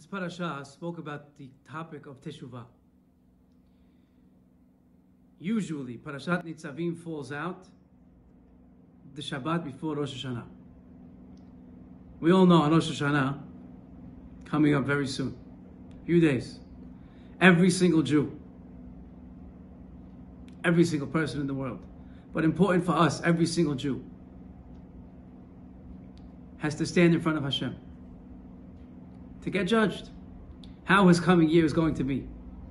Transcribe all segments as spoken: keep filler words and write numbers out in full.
This parasha spoke about the topic of Teshuvah. Usually, Parashat Nitzavim falls out the Shabbat before Rosh Hashanah. We all know on Rosh Hashanah, coming up very soon, a few days, every single Jew, every single person in the world, but important for us, every single Jew, has to stand in front of Hashem to get judged. How his coming year is going to be.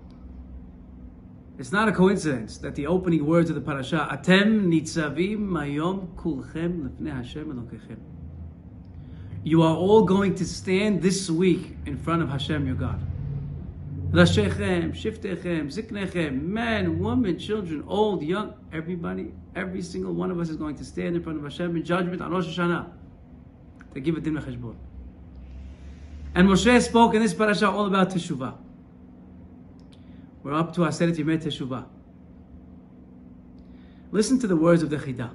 It's not a coincidence that the opening words of the parasha, Atem Nitzavim Mayom Kulchem Lefnei Hashem Elokechem. You are all going to stand this week in front of Hashem your God. Rashechem, Shiftechem, Ziknechem, men, women, children, old, young, everybody, every single one of us is going to stand in front of Hashem in judgment on Rosh Hashanah to give a din v'cheshbon. And Moshe spoke in this parasha all about Teshuvah. We're up to Aseret Yemei Teshuvah. Listen to the words of the Chidah.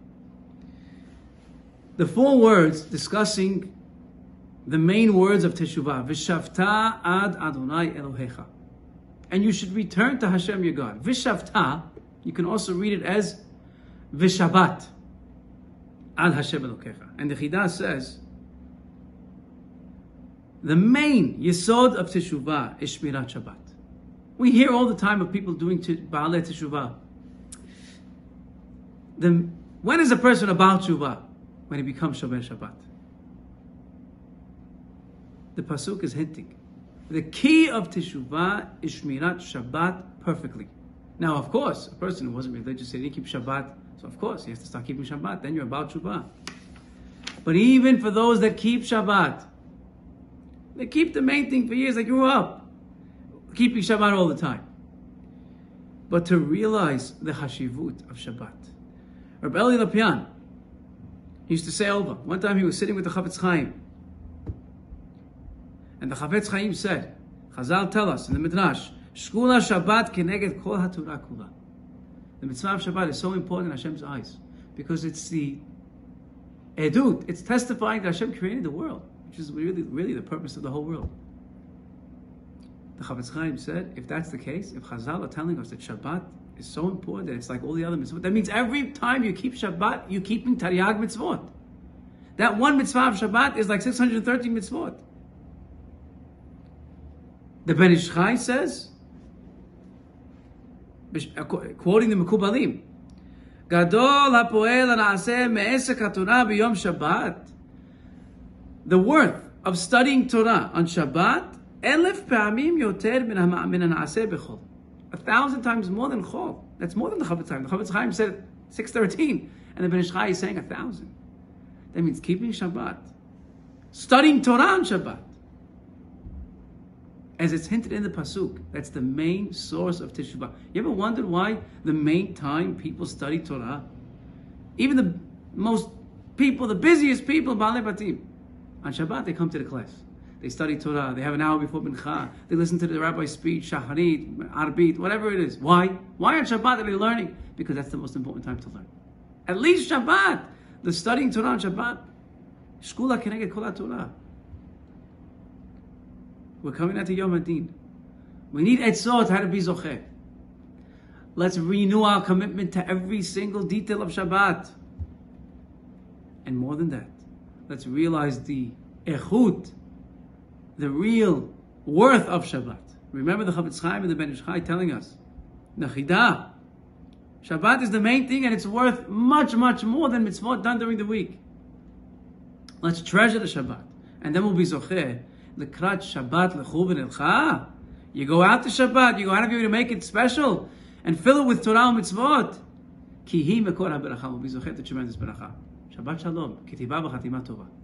The four words discussing the main words of Teshuvah. V'shavta ad Adonai Elohecha. And you should return to Hashem your God. V'shavta, you can also read it as V'shabat ad Hashem Elokecha. And the Chidah says, the main yesod of Teshuvah is Shmirat Shabbat. We hear all the time of people doing Baalei Teshuvah. The, when is a person about Teshuvah? When he becomes Shomer Shabbat. The Pasuk is hinting. The key of Teshuvah is Shmirat Shabbat perfectly. Now, of course, a person who wasn't religious, he didn't keep Shabbat, so of course he has to start keeping Shabbat, then you're about Teshuvah. But even for those that keep Shabbat, they keep the main thing for years, they grew up keeping Shabbat all the time. But to realize the Hashivut of Shabbat. Rabbi Eliyahu Aboud used to say over, one time he was sitting with the Chafetz Chaim, and the Chafetz Chaim said, Chazal tell us in the Midrash, Shkula Shabbat keneged kol haTorah kula. The mitzvah of Shabbat is so important in Hashem's eyes, because it's the edut, it's testifying that Hashem created the world, which is really, really the purpose of the whole world. The Chafetz Chaim said, if that's the case, if Chazal are telling us that Shabbat is so important that it's like all the other mitzvot, that means every time you keep Shabbat, you're keeping Taryag mitzvot. That one mitzvah of Shabbat is like six hundred thirteen mitzvot. The Ben Ish Chai says, quoting the Mekubalim, Gadol hapoel ha'aseh me'esek haTorah b'yom Shabbat. The worth of studying Torah on Shabbat, elef pa'amim yoter min ha'aseh b'chol. A thousand times more than chol. That's more than the Chafetz Chaim. The Chafetz Chaim said six thirteen, and the Ben Ish Chai is saying a thousand. That means keeping Shabbat, studying Torah on Shabbat, as it's hinted in the pasuk. That's the main source of Teshuvah. You ever wondered why the main time people study Torah, even the most people, the busiest people, Baalei Batim, on Shabbat they come to the class. They study Torah. They have an hour before Mincha. They listen to the rabbi's speech, Shacharit, Arbit, whatever it is. Why? Why on Shabbat are they learning? Because that's the most important time to learn. At least Shabbat. The studying Torah on Shabbat. Shkula keneged kol haTorah. We're coming out to Yom Hadin. We need etzot how to be zocheh. Let's renew our commitment to every single detail of Shabbat. And more than that, let's realize the echut, the real worth of Shabbat. Remember the Chafetz Chaim and the Ben Ish Chai telling us, Nachidah, Shabbat is the main thing and it's worth much, much more than mitzvot done during the week. Let's treasure the Shabbat. And then we'll be zocheh. L'krat Shabbat l'chuv v'nilcha. You go out to Shabbat, you go out of your way to make it special and fill it with Torah and mitzvot. Ki hi mekor ha'beracha. We'll be zocheh to tremendous beracha. Shabbat Shalom. Kitivah v'chatimah tova.